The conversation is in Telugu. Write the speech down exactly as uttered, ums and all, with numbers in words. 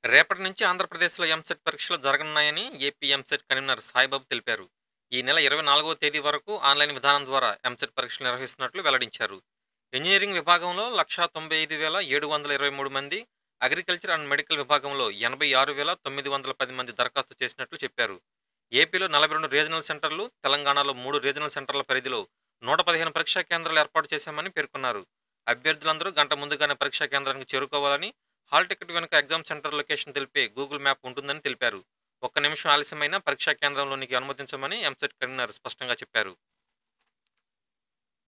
రేపటి నుంచి ఆంధ్రప్రదేశ్‌లో ఎంసెట్ పరీక్షలు జరగనున్నాయని ఏపీ ఎంసెట్ కన్వీనర్ సాయిబాబు తెలిపారు. ఈ నెల ఇరవై నాలుగవ తేదీ వరకు ఆన్‌లైన్ విధానం ద్వారా ఎంసెట్ పరీక్షలు నిర్వహిస్తున్నట్లు వెల్లడించారు. ఇంజినీరింగ్ విభాగంలో ఒక లక్ష తొంభై ఐదు వేల ఏడు వందల ఇరవై మూడు మంది, అగ్రికల్చర్ అండ్ మెడికల్ విభాగంలో ఎనభై ఆరు వేల తొమ్మిది వందల పది మంది దరఖాస్తు చేసినట్లు చెప్పారు. ఏపీలో నలభై రెండు రీజనల్ సెంటర్లు, తెలంగాణలో మూడు రీజనల్ సెంటర్ల పరిధిలో నూట పదిహేను పరీక్షా కేంద్రాలు ఏర్పాటు చేశామని పేర్కొన్నారు. అభ్యర్థులందరూ గంట ముందుగానే పరీక్షా కేంద్రానికి చేరుకోవాలని, హాల్ టికెట్ వెనుక ఎగ్జామ్ సెంటర్ లొకేషన్ తెలిపే గూగుల్ మ్యాప్ ఉంటుందని తెలిపారు. ఒక్క నిమిషం ఆలస్యమైనా పరీక్షా కేంద్రంలోనికి అనుమతించమని ఎంసెట్ కన్వీనర్ స్పష్టంగా చెప్పారు.